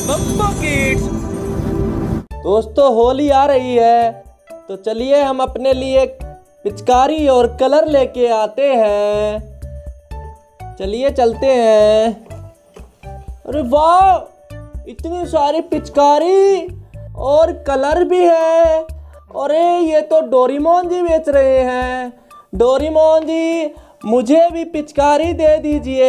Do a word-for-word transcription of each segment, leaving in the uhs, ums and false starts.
Bamboo kids. दोस्तों होली आ रही है तो चलिए हम अपने लिए पिचकारी और कलर लेके आते हैं। चलिए चलते हैं। अरे वाह, इतनी सारी पिचकारी और कलर भी है। अरे ये तो डोरेमोन जी बेच रहे हैं। डोरेमोन जी मुझे भी पिचकारी दे दीजिए।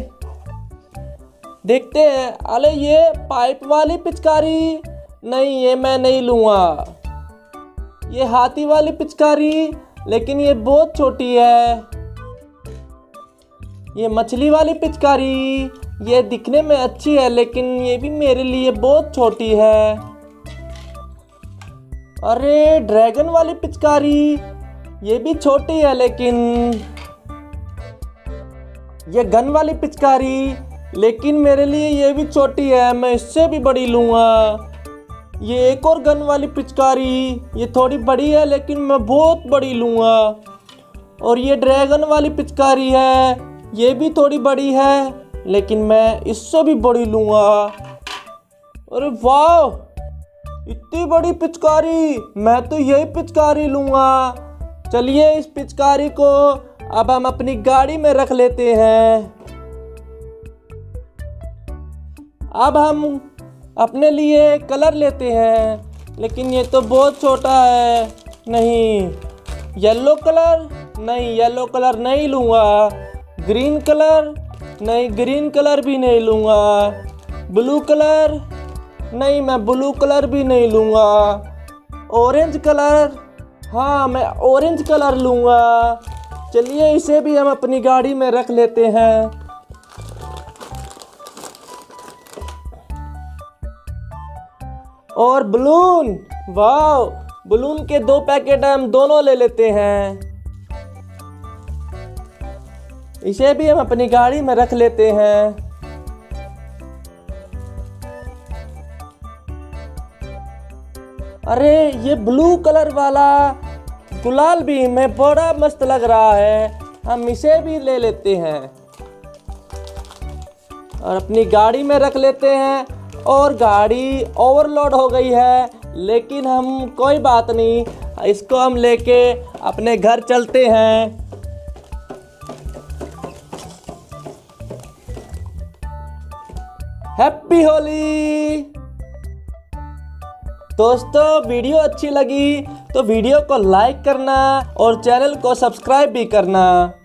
देखते हैं। अरे ये पाइप वाली पिचकारी नहीं, ये मैं नहीं लूँगा। ये हाथी वाली पिचकारी, लेकिन ये बहुत छोटी है। ये मछली वाली पिचकारी, ये दिखने में अच्छी है लेकिन ये भी मेरे लिए बहुत छोटी है। अरे ड्रैगन वाली पिचकारी, ये भी छोटी है लेकिन ये गन वाली पिचकारी, लेकिन मेरे लिए ये भी छोटी है। मैं इससे भी बड़ी लूँगा। ये एक और गन वाली पिचकारी, ये थोड़ी बड़ी है लेकिन मैं बहुत बड़ी लूँगा। और ये ड्रैगन वाली पिचकारी है, ये भी थोड़ी बड़ी है लेकिन मैं इससे भी बड़ी लूँगा। अरे वाह, इतनी बड़ी पिचकारी, मैं तो यही पिचकारी लूँगा। चलिए इस पिचकारी को अब हम अपनी गाड़ी में रख लेते हैं। अब हम अपने लिए कलर लेते हैं, लेकिन ये तो बहुत छोटा है। नहीं, येलो कलर नहीं, येलो कलर नहीं लूँगा। ग्रीन कलर नहीं, ग्रीन कलर भी नहीं लूँगा। ब्लू कलर नहीं, मैं ब्लू कलर भी नहीं लूँगा। ऑरेंज कलर, हाँ मैं ऑरेंज कलर लूँगा। चलिए इसे भी हम अपनी गाड़ी में रख लेते हैं। और बलून, वाह, बलून के दो पैकेट हम दोनों ले लेते हैं। इसे भी हम अपनी गाड़ी में रख लेते हैं। अरे ये ब्लू कलर वाला गुलाल भी हमें बड़ा मस्त लग रहा है, हम इसे भी ले लेते हैं और अपनी गाड़ी में रख लेते हैं। और गाड़ी ओवरलोड हो गई है, लेकिन हम कोई बात नहीं, इसको हम लेके अपने घर चलते हैं। हैप्पी होली। दोस्तों वीडियो अच्छी लगी तो वीडियो को लाइक करना और चैनल को सब्सक्राइब भी करना।